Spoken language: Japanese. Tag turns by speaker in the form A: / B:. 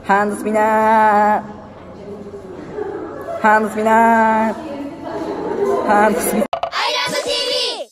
A: ハンドスピナー、ハンドスピナー、ハンドスピナー。